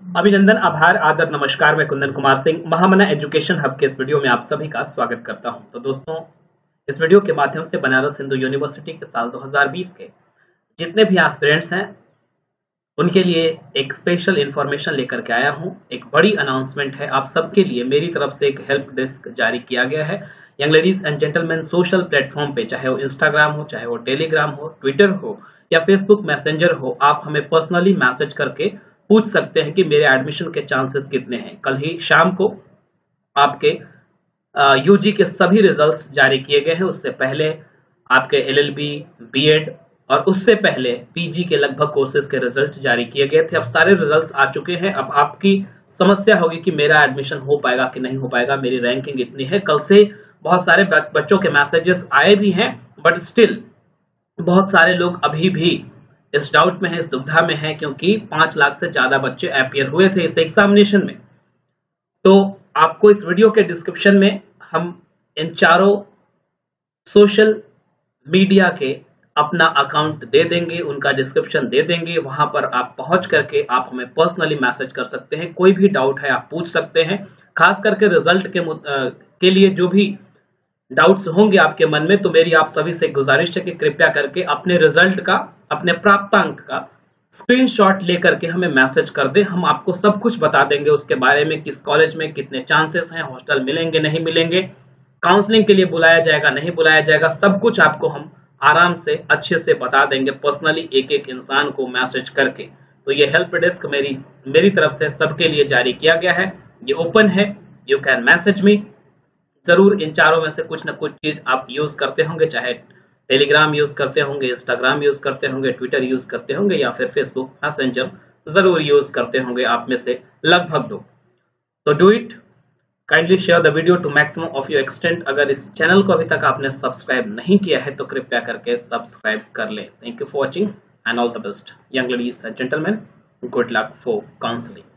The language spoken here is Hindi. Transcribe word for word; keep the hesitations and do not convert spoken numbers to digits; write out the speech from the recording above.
अभिनंदन, आभार, आदर, नमस्कार। मैं कुंदन कुमार सिंह महामना एजुकेशन हब के इस वीडियो में आप सभी का स्वागत करता हूं। तो दोस्तों, इस वीडियो के माध्यम से बनारस हिंदू यूनिवर्सिटी के साल दो हज़ार बीस के जितने भी एस्पिरेंट्स हैं उनके लिए एक स्पेशल इंफॉर्मेशन लेकर के आया हूं। एक बड़ी अनाउंसमेंट है आप सबके लिए। मेरी तरफ से एक हेल्प डेस्क जारी किया गया है। Young ladies and gentleman, social platform पे, चाहे वो इंस्टाग्राम हो, चाहे वो टेलीग्राम हो, ट्विटर हो या फेसबुक मैसेंजर हो, आप हमें पर्सनली मैसेज करके पूछ सकते हैं कि मेरे एडमिशन के चांसेस कितने हैं। कल ही शाम को आपके यूजी के सभी रिजल्ट्स जारी किए गए हैं। उससे पहले आपके एलएलबी, बीएड और उससे पहले पीजी के लगभग कोर्सेज के रिजल्ट जारी किए गए थे। अब सारे रिजल्ट्स आ चुके हैं। अब आपकी समस्या होगी कि मेरा एडमिशन हो पाएगा कि नहीं हो पाएगा, मेरी रैंकिंग इतनी है। कल से बहुत सारे बच्चों के मैसेजेस आए भी हैं, बट स्टिल बहुत सारे लोग अभी भी इस डाउट में है, इस दुविधा में है, क्योंकि पांच लाख से ज्यादा बच्चे अपियर हुए थे इस एग्जामिनेशन में। तो आपको इस वीडियो के डिस्क्रिप्शन में हम इन चारों सोशल मीडिया के अपना अकाउंट दे देंगे, उनका डिस्क्रिप्शन दे देंगे। वहां पर आप पहुंच करके आप हमें पर्सनली मैसेज कर सकते हैं। कोई भी डाउट है आप पूछ सकते हैं। खास करके रिजल्ट के, के लिए जो भी डाउट्स होंगे आपके मन में, तो मेरी आप सभी से गुजारिश है कि कृपया करके अपने रिजल्ट का, अपने प्राप्तांक का स्क्रीनशॉट लेकर के हमें मैसेज कर दे। हम आपको सब कुछ बता देंगे उसके बारे में, किस कॉलेज में कितने चांसेस हैं, हॉस्टल मिलेंगे नहीं मिलेंगे, काउंसलिंग के लिए बुलाया जाएगा नहीं बुलाया जाएगा, सब कुछ आपको हम आराम से अच्छे से बता देंगे पर्सनली, एक एक इंसान को मैसेज करके। तो ये हेल्प डेस्क मेरी मेरी तरफ से सबके लिए जारी किया गया है। ये ओपन है, यू कैन मैसेज मी। जरूर इन चारों में से कुछ ना कुछ चीज आप यूज करते होंगे, चाहे टेलीग्राम यूज करते होंगे, इंस्टाग्राम यूज करते होंगे, ट्विटर यूज करते होंगे या फिर फेसबुक मैसेंजर जरूर यूज करते होंगे आप में से लगभग लोग। तो do it, kindly share the video to maximum of your extent. अगर इस चैनल को अभी तक आपने सब्सक्राइब नहीं किया है तो कृपया करके सब्सक्राइब कर ले। Thank you for watching and all the best young ladies and gentleman. Good luck for counselling.